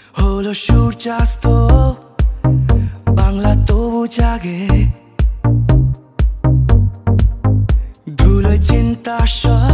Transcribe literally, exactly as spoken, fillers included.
হলো সূর্যাস্ত, বাংলা তবু জাগে, ধুলোয় চিন্তা সব